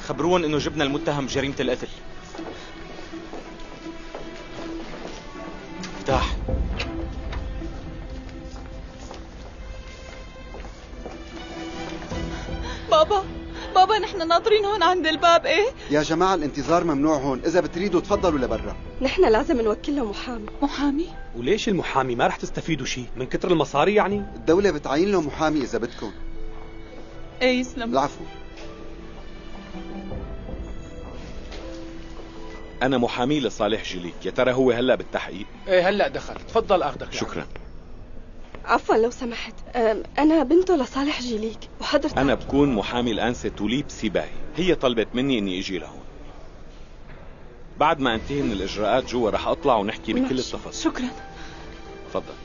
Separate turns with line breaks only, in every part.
خبروهم انه جبنا المتهم بجريمة القتل. افتح.
بابا نحن ناطرين هون عند الباب. ايه
يا جماعة الانتظار ممنوع هون، إذا بتريدوا تفضلوا لبرا.
نحن لازم نوكل له محامي.
محامي؟
وليش المحامي؟ ما رح تستفيدوا شيء من كتر المصاري يعني؟
الدولة بتعين له محامي إذا بدكم.
ايه يسلم.
العفو.
أنا محامي لصالح جيليك، يا ترى هو هلأ بالتحقيق؟
ايه هلأ دخل، تفضل أخذك.
شكرا.
عفوا لو سمحت، أنا بنته لصالح جيليك وحضرتك.
أنا بكون محامي الأنسة توليب سيباهي، هي طلبت مني إني إجي لهون. بعد ما انتهي من الإجراءات جوا رح أطلع ونحكي بكل التفاصيل.
شكرا.
تفضل.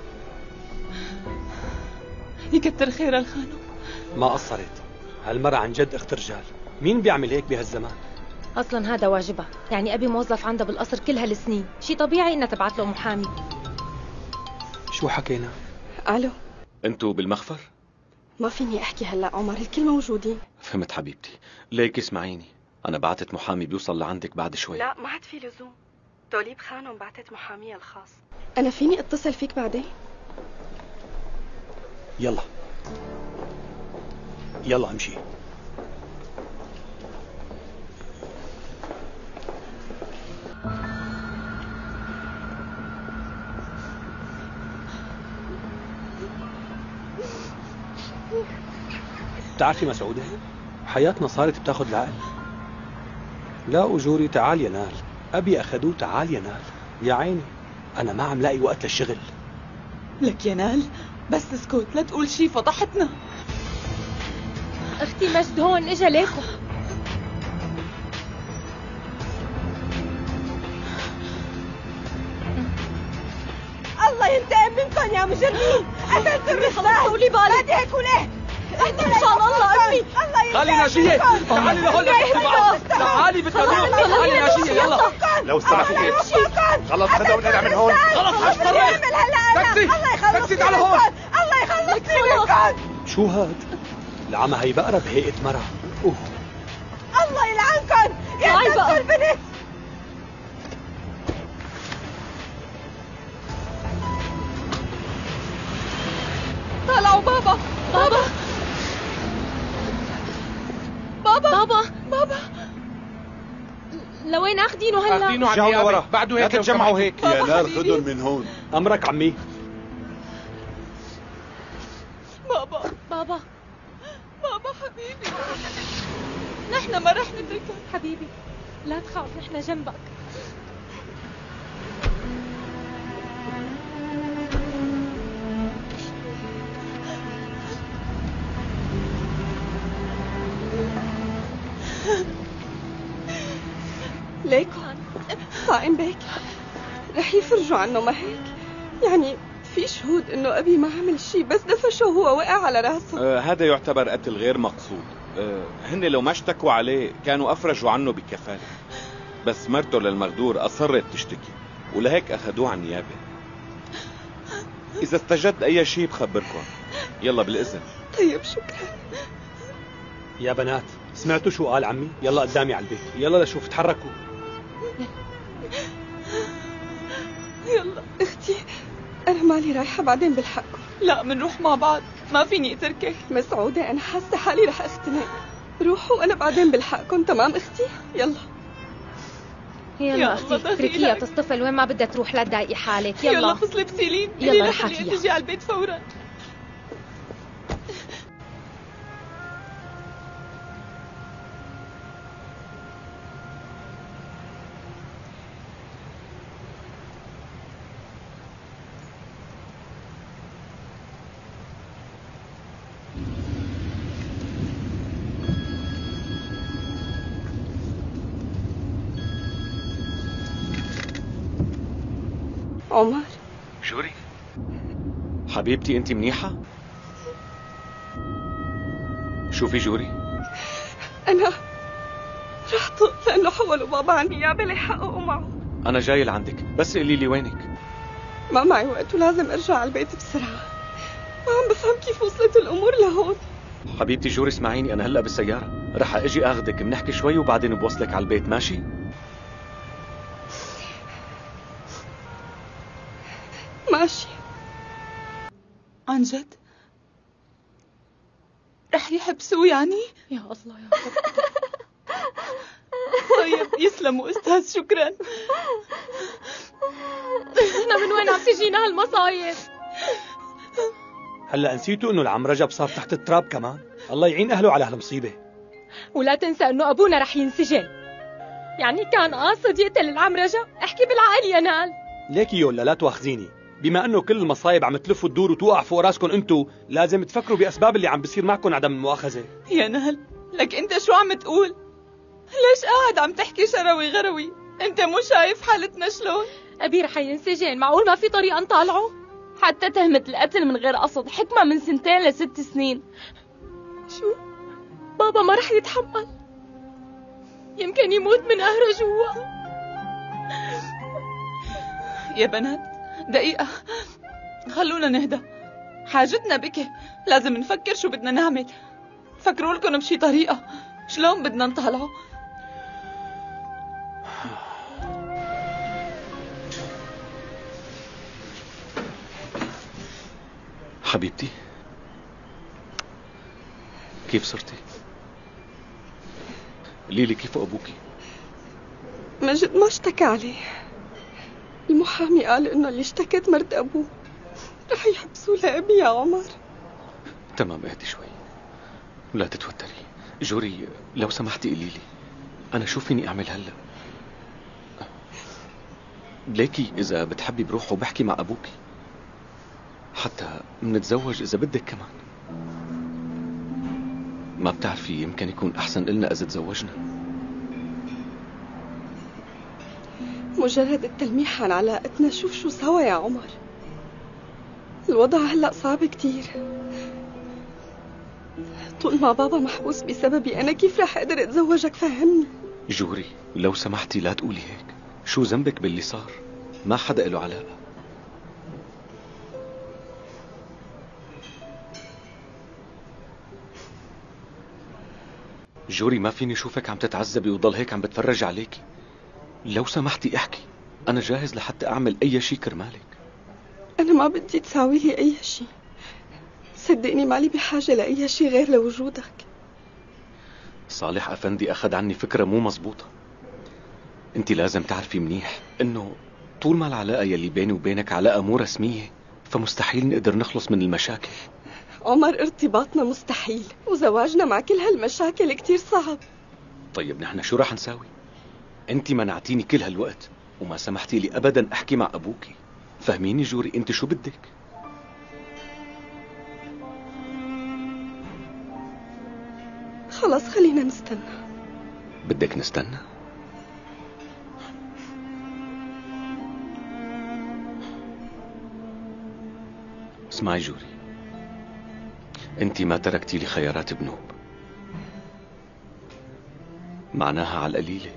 يكتر خير الخانم.
ما قصرت، هالمرة عن جد اخت رجال. مين بيعمل هيك بهالزمان؟
اصلا هذا واجبها، يعني ابي موظف عنده بالقصر كل هالسنين، شي طبيعي انها تبعت له محامي.
شو حكينا؟
الو،
انتوا بالمخفر؟
ما فيني احكي هلا عمر، الكل موجودين.
فهمت حبيبتي، ليك اسمعيني، أنا بعتت محامي بيوصل لعندك بعد شوي.
لا ما عاد في لزوم، توليب خانم بعتت محاميها الخاص. أنا فيني اتصل فيك بعدين؟
يلا يلا امشي. بتعرفي مسعودة، حياتنا صارت بتاخد العقل. لا أجوري تعال ينال، أبي أخذوه تعال ينال. يا عيني أنا ما عم لاقي وقت للشغل.
لك ينال بس اسكت لا تقول شي، فضحتنا.
اختي مجد هون اجا ليكم.
الله ينتقم منكم يا مجرمين، قتلتوا الرجال. طولي بالك، بعد هيك وليه؟ اهدوا ان شاء الله امي. الله
خلي ناشية، تعالي لهون تعالي بدنا نروح. تعالي ناشية يلا.
لو سمحتي خلص خدونا من هون.
خلص هشطرك. تاكسي تعال هون.
الله يخلصني منكم.
شو هاد؟ العمى هي بقرب هيئة مرة.
الله يلعنكم يا قتلتوا البنت.
طلعوا بابا.
لوين اخدينه هلا؟
اخدينه على النيابة بعده هيك.
لا تتجمعوا هيك.
يا نار خدن من هون.
أمرك عمي.
بابا حبيبي، نحن ما رح نتركك.
حبيبي لا تخاف، نحن جنبك.
ليكو صائم بيك رح يفرجوا عنه، ما هيك؟ يعني في شهود انه ابي ما عمل شيء، بس دفشه وهو وقع على راسه.
هذا يعتبر قتل غير مقصود. هن لو ما اشتكوا عليه كانوا افرجوا عنه بكفاله، بس مرته للمغدور اصرت تشتكي ولهيك اخذوه على النيابه. اذا استجد اي شيء بخبركم. يلا بالاذن.
طيب شكرا.
يا بنات سمعتوا شو قال عمي؟ يلا قدامي على البيت، يلا لشوف تحركوا.
يلا
اختي انا مالي رايحه، بعدين بلحقكم.
لا منروح مع بعض، ما فيني اتركك.
مسعودة انا حاسه حالي رح اختنق. روحوا انا بعدين بلحقكم. تمام اختي؟ يلا
يلا اختي اتركيها تصطفل وين ما بدها تروح، لا تضايقي حالك.
يلا فصلي بسيلين.
يلا رح احكيها.
تجي على البيت فورا.
عمر.
جوري حبيبتي انت منيحة؟ شوفي جوري،
انا رح طق لانه حولوا بابا عن النيابة ليحققوا معه.
انا جاي لعندك، بس قولي لي وينك؟
ما معي وقت ولازم ارجع على البيت بسرعة. ما عم بفهم كيف وصلت الامور لهون.
حبيبتي جوري اسمعيني، أنا هلأ بالسيارة رح أجي أخذك، بنحكي شوي وبعدين بوصلك على البيت، ماشي؟
ماشي.
عن جد؟ رح يحبسوه يعني؟
يا الله يا رب.
طيب يسلموا أستاذ، شكرا.
احنا من وين عم تجينا هالمصايب؟
هلا نسيتوا انه العم رجب صار تحت التراب كمان؟ الله يعين اهله على هالمصيبه.
ولا تنسى انه ابونا رح ينسجن. يعني كان قاصد يقتل العم رجب؟ احكي بالعقل يا نال.
ليكي يولا لا تواخذيني، بما انه كل المصايب عم تلف وتدور وتوقع فوق راسكم انتو، لازم تفكروا باسباب اللي عم بصير معكم عدم المؤاخذه.
يا نهل، لك انت شو عم تقول؟ ليش قاعد عم تحكي شروي غروي؟ انت مو شايف حالتنا شلون؟
ابي رح ينسجن، معقول ما في طريقه نطالعه؟
حتى تهمة القتل من غير قصد حكمة من 2 ل6 سنين.
شو؟ بابا ما رح يتحمل، يمكن يموت من قهره جوا.
يا بنات دقيقة، خلونا نهدى. حاجتنا بك، لازم نفكر شو بدنا نعمل. فكروا لكم بشي طريقة، شلون بدنا نطلعه؟
حبيبتي كيف صرتي؟ قوليلي كيف أبوكي؟
مجد ما اشتكى عليه. المحامي قال انه اللي اشتكت مرت ابوه رح يحبسوه لأبي يا عمر.
تمام، اهدي شوي، لا تتوتري. جوري لو سمحتي قوليلي أنا شو فيني أعمل هلأ؟ ليكي إذا بتحبي بروح وبحكي مع أبوكي، حتى منتزوج إذا بدك كمان. ما بتعرفي يمكن يكون أحسن إلنا إذا تزوجنا.
مجرد التلميح عن علاقتنا، شوف شو سوا يا عمر. الوضع هلأ صعب كتير. طول ما بابا محبوس بسببي أنا كيف رح أقدر أتزوجك؟ فهمني.
جوري لو سمحتي لا تقولي هيك، شو ذنبك باللي صار؟ ما حدا له علاقة. جوري ما فيني شوفك عم تتعذبي وضل هيك عم بتفرج عليكي. لو سمحتي احكي، أنا جاهز لحتى أعمل أي شي كرمالك.
أنا ما بدي تساوي لي أي شي، صدقني مالي بحاجة لأي شي غير لوجودك.
صالح أفندي أخذ عني فكرة مو مزبوطة. أنت لازم تعرفي منيح إنه طول ما العلاقة يلي بيني وبينك علاقة مو رسمية فمستحيل نقدر نخلص من المشاكل.
عمر ارتباطنا مستحيل، وزواجنا مع كل هالمشاكل كتير صعب.
طيب نحن شو رح نساوي؟ أنت منعتيني كل هالوقت وما سمحتي لي أبدا أحكي مع أبوكي. فهميني جوري، أنت شو بدك؟
خلص خلينا نستنى.
بدك نستنى؟ اسمعي جوري، انت ما تركتي لي خيارات بنوب، معناها على القليلة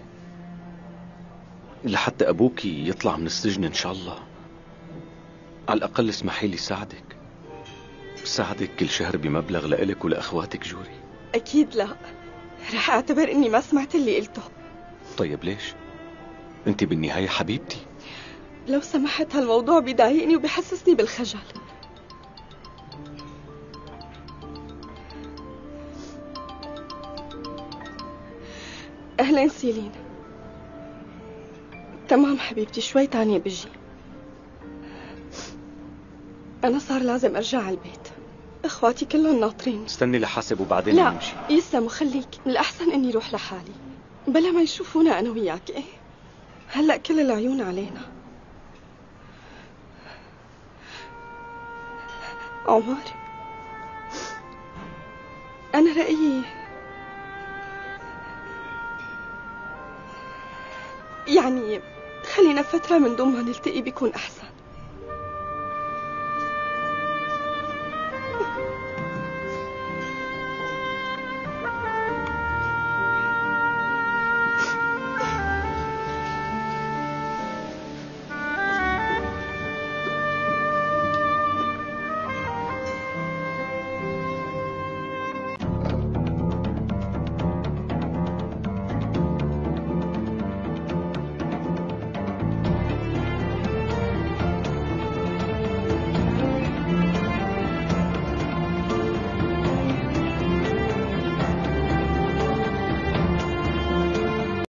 لحتى ابوكي يطلع من السجن ان شاء الله. على الاقل اسمحي لي ساعدك كل شهر بمبلغ لإلك ولاخواتك جوري.
اكيد لا، رح اعتبر اني ما سمعت اللي قلته.
طيب ليش؟ انت بالنهاية حبيبتي.
لو سمحت هالموضوع بيضايقني وبيحسسني بالخجل. أهلا سيلين. تمام حبيبتي، شوي تانية بجي. أنا صار لازم أرجع على البيت، إخواتي كلهم ناطرين.
استني لحاسب وبعدين
لا
نمشي.
يسلموا، خليك، من الأحسن إني روح لحالي بلا ما يشوفونا أنا وياك. إيه هلأ كل العيون علينا. عمر أنا رأيي يعني خلينا فترة من دون ما نلتقي بيكون أحسن.